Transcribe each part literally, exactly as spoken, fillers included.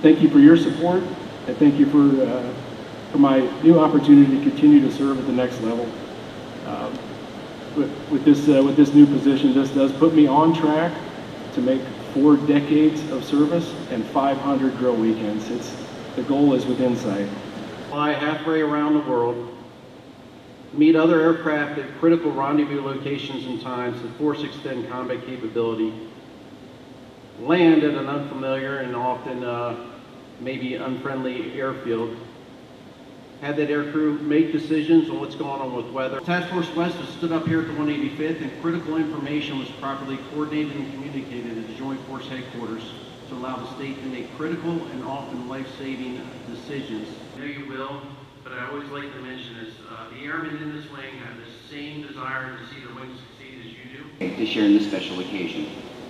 thank you for your support, and thank you for, uh, for my new opportunity to continue to serve at the next level. Um, with, with, this, uh, with this new position, this does put me on track to make four decades of service and five hundred drill weekends. It's, the goal is within sight. Fly halfway around the world, meet other aircraft at critical rendezvous locations and times to force extend combat capability, land at an unfamiliar and often uh, maybe unfriendly airfield, had that aircrew make decisions on what's going on with weather. Task Force West has stood up here at the one eighty-fifth, and critical information was properly coordinated and communicated at the Joint Force Headquarters to allow the state to make critical and often life-saving decisions. I know you will, but I always like to mention this. Uh, the airmen in this wing have the same desire to see the wing succeed as you do. To share in this special occasion.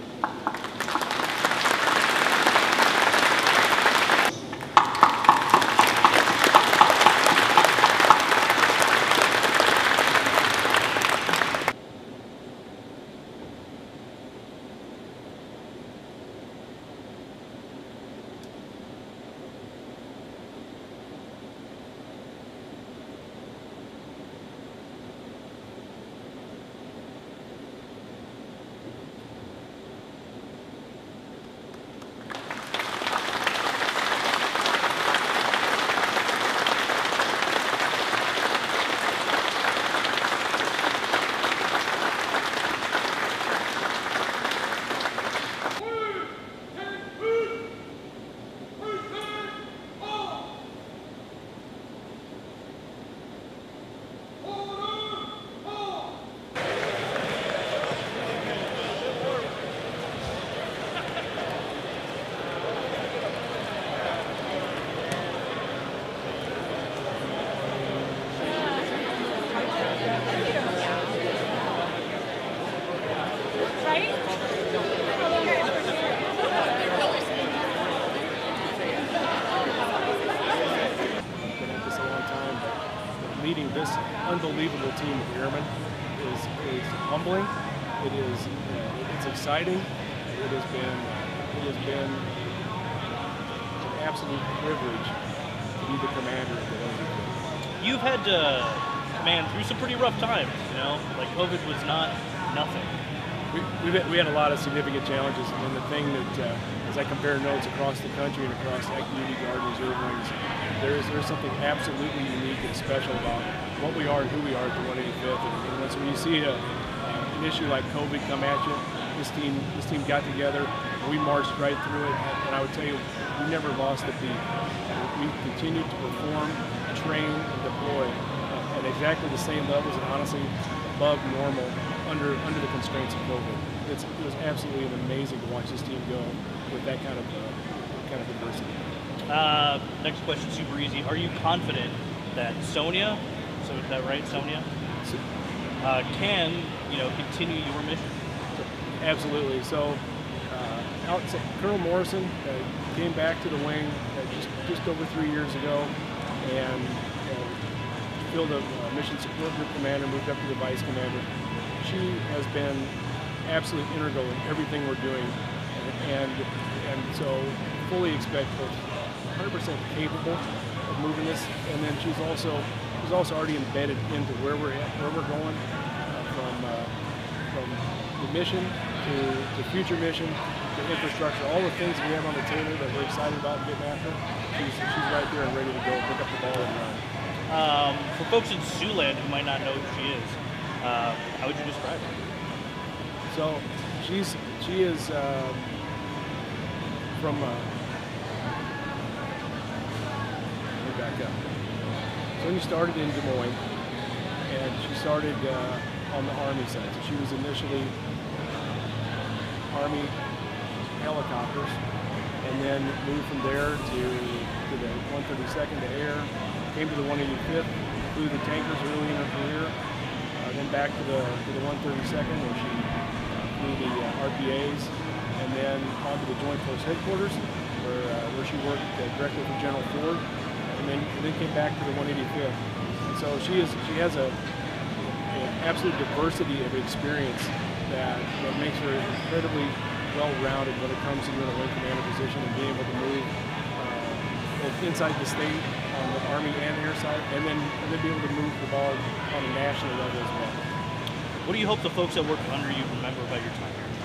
Leading this unbelievable team of airmen is, is humbling. It is uh, it's exciting. It has been it has been an absolute privilege to be the commander of the Airmen. You've had to command through some pretty rough times. You know, like COVID was not nothing. We we've had, we had a lot of significant challenges, and the thing that uh, as I compare notes across the country and across active duty guard reserve wings, there is there's something absolutely unique and special about what we are and who we are at the one eighty-fifth. And, and so when you see a, uh, an issue like COVID come at you, this team this team got together and we marched right through it. And I would tell you, we never lost a beat. We continued to perform, train, and deploy at exactly the same levels, and honestly above normal under under the constraints of COVID. It's, it was absolutely amazing to watch this team go with that kind of uh, kind of adversity. Uh, next question, super easy. Are you confident that Sonya, so is that right, Sonya, uh, can you know continue your mission? Absolutely. So, uh, out, so Colonel Morrison uh, came back to the wing uh, just just over three years ago, and uh, filled a uh, mission support group commander, moved up to the vice commander. She has been absolutely integral in everything we're doing, and and so fully expect her one hundred percent capable of moving this. And then she's also she's also already embedded into where we're at, where we're going, uh, from uh, from the mission to the future mission to infrastructure, all the things we have on the table that we're excited about getting after. She's she's right there and ready to go, pick up the ball and run. Um, for folks in Siouxland who might not know who she is, uh, how would you describe her? So she's she is um, from. Uh, let me back up. Sonya started in Des Moines, and she started uh, on the Army side. So she was initially Army helicopters, and then moved from there to, to the one thirty-second to air. Came to the one eighty-fifth, flew the tankers early in her career, uh, then back to the to the one thirty-second where she flew the uh, R P As, and then on to the Joint Force Headquarters where uh, where she worked uh, directly for General Ford, and then and then came back to the one eighty-fifth. And so she is she has a, an absolute diversity of experience that that makes her incredibly well-rounded when it comes to doing a wing commander position and being able to move. Uh, inside the state on the Army and Air side, and then and then be able to move the ball on a national level as well. What do you hope the folks that work under you remember about your time here?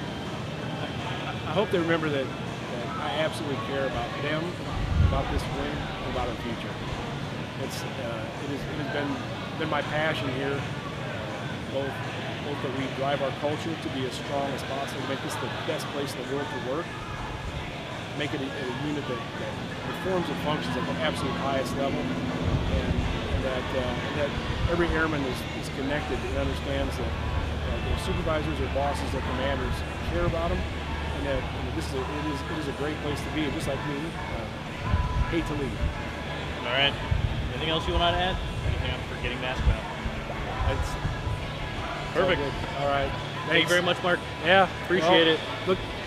I hope they remember that, that I absolutely care about them, about this wing, and about our future. It's uh, it, is, it has been been my passion here, uh, both both that we drive our culture to be as strong as possible, make this the best place in the world to work, make it a, a unit that, that performs and functions at the absolute highest level, and, and that uh, and that every airman is, is connected and understands that uh, their supervisors or bosses or commanders care about them, and that and this is a, it is it is a great place to be. And just like me, uh, hate to leave. All right. Anything else you want to add? Anything I'm forgetting to ask about? It's, Perfect. all, all right. Thank you very much, Mark. Yeah. Appreciate well, it. Look.